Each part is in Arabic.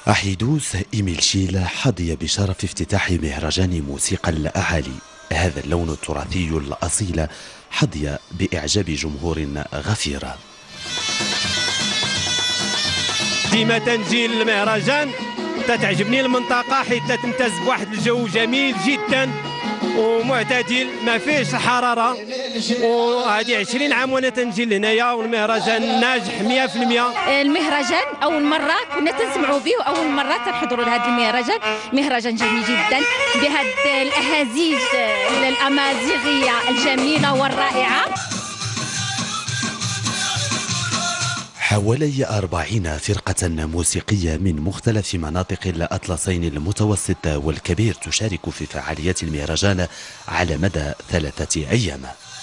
أحيدوث إيميل شيل حظي بشرف افتتاح مهرجان موسيقى الأعالي. هذا اللون التراثي الأصيل حظي بإعجاب جمهور غفير. ديما تنجي للمهرجان تتعجبني المنطقة حيث تمتاز بواحد الجو جميل جدا ومعتدل ما فيهش الحرارة، وهذه 20 عام وانا تنجي لهنايا والمهرجان ناجح 100%. المهرجان اول مرة كنا تنسمعوا به واول مرة تنحضروا لهذا المهرجان، مهرجان جميل جدا بهذه الاهازيج الامازيغية الجميلة والرائعة. حوالي 40 فرقة موسيقية من مختلف مناطق الأطلسين المتوسط والكبير تشارك في فعاليات المهرجان على مدى 3 أيام.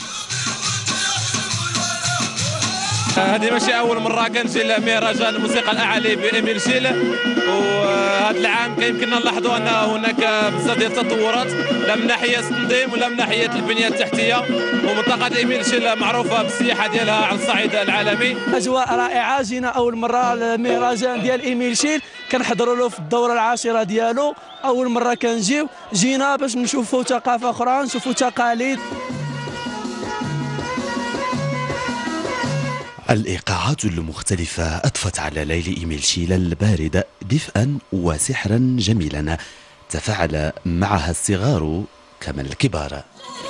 هذه ماشي أول مرة كنجي لمهرجان الموسيقى الأعالي بإيميل شيل، وهذا العام يمكننا نلاحظوا أن هناك بزاف ديال التطورات لا من ناحية التنظيم ولا من ناحية البنية التحتية، ومنطقة إيميل شيل معروفة بالسياحة ديالها على الصعيد العالمي. أجواء رائعة، جينا أول مرة للمهرجان ديال إيميل شيل كنحضروا له في الدورة العاشرة ديالو، أول مرة كنجيو جينا باش نشوفوا ثقافة أخرى نشوفوا تقاليد. الإيقاعات المختلفة أضفت على ليل إيميل شيل البارد دفئا وسحرا جميلا تفاعل معها الصغار كما الكبار.